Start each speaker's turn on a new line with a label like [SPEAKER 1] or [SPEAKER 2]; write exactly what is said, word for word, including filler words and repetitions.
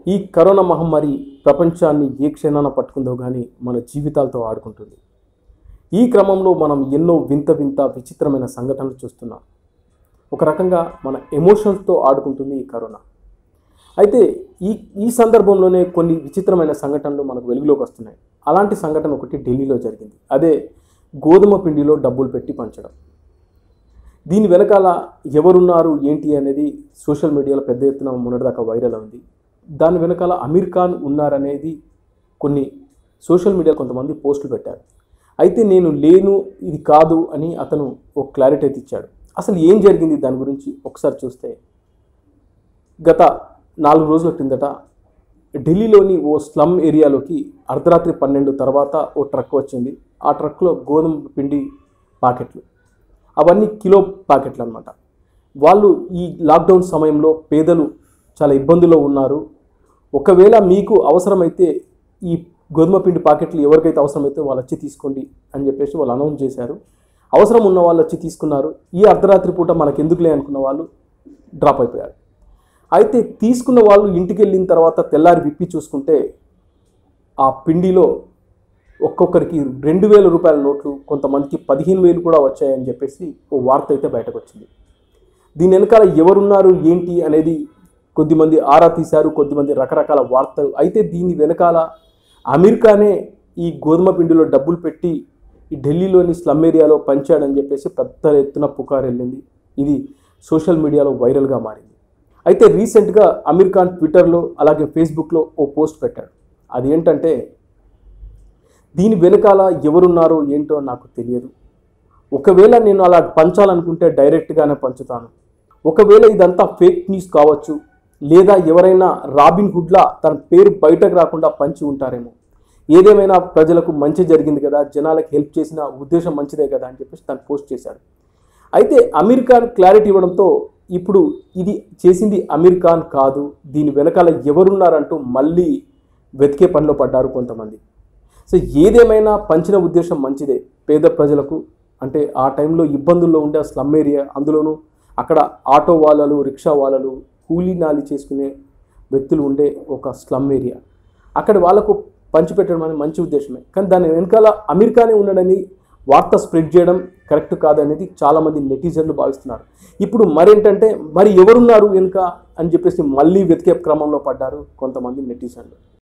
[SPEAKER 1] ఈ కరోనా మహమ్మారి ప్రపంచాన్ని ఏ క్షణాన పట్టుకుందో కానీ మన జీవితాలతో ఆడుకుంటుంది. ఈ క్రమంలో మనం ఎన్నో వింత వింత విచిత్రమైన సంఘటనలు చూస్తున్నాం. ఒక రకంగా మన ఎమోషన్స్తో ఆడుకుంటుంది ఈ కరోనా. అయితే ఈ ఈ సందర్భంలోనే కొన్ని విచిత్రమైన సంఘటనలు మనకు వెలుగులోకి వస్తున్నాయి. అలాంటి సంఘటన ఒకటి ఢిల్లీలో జరిగింది. అదే గోధుమ పిండిలో డబ్బులు పెట్టి పంచడం. దీని వెనకాల ఎవరున్నారు ఏంటి అనేది సోషల్ మీడియాలో పెద్ద ఎత్తున మొన్నటిదాకా వైరల్ ఉంది. దాని వెనకాల అమీర్ ఖాన్ ఉన్నారనేది కొన్ని సోషల్ మీడియా కొంతమంది పోస్టులు పెట్టారు. అయితే నేను లేను, ఇది కాదు అని అతను ఒక క్లారిటీ అయితే ఇచ్చాడు. అసలు ఏం జరిగింది దాని గురించి ఒకసారి చూస్తే, గత నాలుగు రోజుల క్రిందట ఢిల్లీలోని ఓ స్లమ్ ఏరియాలోకి అర్ధరాత్రి పన్నెండు తర్వాత ఓ ట్రక్ వచ్చింది. ఆ ట్రక్లో గోధుమ పిండి ప్యాకెట్లు, అవన్నీ కిలో ప్యాకెట్లు అనమాట. వాళ్ళు ఈ లాక్డౌన్ సమయంలో పేదలు చాలా ఇబ్బందుల్లో ఉన్నారు. ఒకవేళ మీకు అవసరమైతే ఈ గోధుమ పిండి ప్యాకెట్లు ఎవరికైతే అవసరమైతే వాళ్ళు వచ్చి తీసుకోండి అని చెప్పేసి వాళ్ళు అనౌన్స్ చేశారు. అవసరం ఉన్న వాళ్ళు వచ్చి తీసుకున్నారు. ఈ అర్ధరాత్రి పూట మనకు ఎందుకులే అనుకున్న వాళ్ళు డ్రాప్ అయిపోయారు. అయితే తీసుకున్న వాళ్ళు ఇంటికి వెళ్ళిన తర్వాత తెల్లారి విప్పి చూసుకుంటే ఆ పిండిలో ఒక్కొక్కరికి రెండు వేల రూపాయల నోట్లు, కొంతమందికి పదిహేను వేలు కూడా వచ్చాయని చెప్పేసి ఓ వార్త అయితే బయటకు వచ్చింది. దీని వెనకాల ఎవరున్నారు ఏంటి అనేది కొద్దిమంది ఆరా తీశారు, కొద్దిమంది రకరకాల వార్తలు. అయితే దీని వెనకాల అమీర్ ఖానే ఈ గోధుమ పిండిలో డబ్బులు పెట్టి ఈ ఢిల్లీలోని స్లమ్ ఏరియాలో పంచాడని చెప్పేసి పెద్ద ఎత్తున పుకారు వెళ్ళింది. ఇది సోషల్ మీడియాలో వైరల్గా మారింది. అయితే రీసెంట్గా అమీర్ ఖాన్ ట్విట్టర్లో అలాగే ఫేస్బుక్లో ఓ పోస్ట్ పెట్టాడు. అది ఏంటంటే, దీని వెనకాల ఎవరున్నారో ఏంటో నాకు తెలియదు. ఒకవేళ నేను అలా పంచాలనుకుంటే డైరెక్ట్గానే పంచుతాను. ఒకవేళ ఇదంతా ఫేక్ న్యూస్ కావచ్చు, లేదా ఎవరైనా రాబిన్ హుడ్లా తన పేరు బయటకు రాకుండా పంచి ఉంటారేమో. ఏదేమైనా ప్రజలకు మంచి జరిగింది కదా, జనాలకు హెల్ప్ చేసిన ఉద్దేశం మంచిదే కదా అని చెప్పేసి తను పోస్ట్ చేశాడు. అయితే అమీర్ ఖాన్ క్లారిటీ ఇవ్వడంతో ఇప్పుడు ఇది చేసింది అమీర్ ఖాన్ కాదు, దీని వెనకాల ఎవరున్నారంటూ మళ్ళీ వెతికే పనిలో పడ్డారు కొంతమంది. సో ఏదేమైనా పంచిన ఉద్దేశం మంచిదే పేద ప్రజలకు. అంటే ఆ టైంలో ఇబ్బందుల్లో ఉండే స్లమ్ ఏరియా, అందులోనూ అక్కడ ఆటో వాళ్ళలు, రిక్షా వాళ్ళలు, కూలీ నాలి చేసుకునే వ్యక్తులు ఉండే ఒక స్లమ్ ఏరియా, అక్కడ వాళ్ళకు పంచిపెట్టడం అనేది మంచి ఉద్దేశమే. కానీ దాని వెనకాల అమీర్ ఖానే ఉన్నాడని వార్త స్ప్రెడ్ చేయడం కరెక్ట్ కాదనేది చాలామంది నెటిజన్లు భావిస్తున్నారు. ఇప్పుడు మరేంటంటే మరి ఎవరున్నారు వెనుక అని చెప్పేసి మళ్ళీ వెతికే క్రమంలో పడ్డారు కొంతమంది నెటిజన్లు.